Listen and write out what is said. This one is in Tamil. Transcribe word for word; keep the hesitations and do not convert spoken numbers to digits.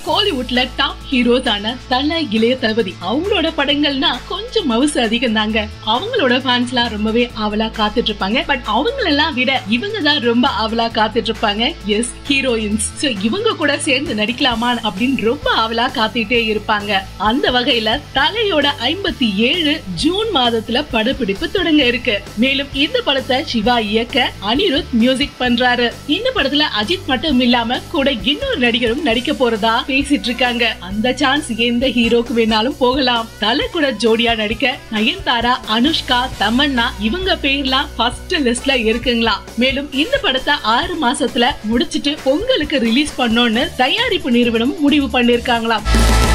கோலிவுட்ல டாப் ஹீரோஸான தல இளைய தளபதி அவங்களோட படங்கள்னா கொஞ்சம் மவுசு அதிகம் தாங்க. அவங்களோட ஃபேன்ஸ் எல்லாம் ரொம்பவே ஆவலா காத்துட்டு இருப்பாங்க. பட் அவங்களெல்லாம் விட இவங்க தான் ரொம்ப ஆவலா காத்துட்டு இருப்பாங்க. S, heroines. சோ இவங்க கூட சேர்ந்து நடிக்கலாமா அப்படின்னு ரொம்ப ஆவலா காத்துட்டே இருப்பாங்க. அந்த வகையில தலையோட ஐம்பத்தி ஏழு ஜூன் மாதத்துல படப்பிடிப்பு தொடங்க இருக்கு. மேலும் இந்த படத்தை சிவா இயக்க அனிருத் மியூசிக் பண்றாரு. இந்த படத்துல அஜித் மட்டும் இல்லாம கூட இன்னொரு நடிகரும் நடிக்க போறதா பேசிட்டு இருக்காங்க. அந்த சான்ஸ் எந்த ஹீரோக்கு வேணாலும் போகலாம். தலை கூட ஜோடியா நடிக்க நயன்தாரா, அனுஷ்கா, தமன்னா இவங்க பேர்லாம் ஃபர்ஸ்ட் லிஸ்ட்ல இருக்குங்களா. மேலும் இந்த படத்தை ஆறு மாசத்துல முடிச்சிட்டு பொங்கலுக்கு ரிலீஸ் பண்ணோன்னு தயாரிப்பு நிறுவனம் முடிவு பண்ணிருக்காங்களாம்.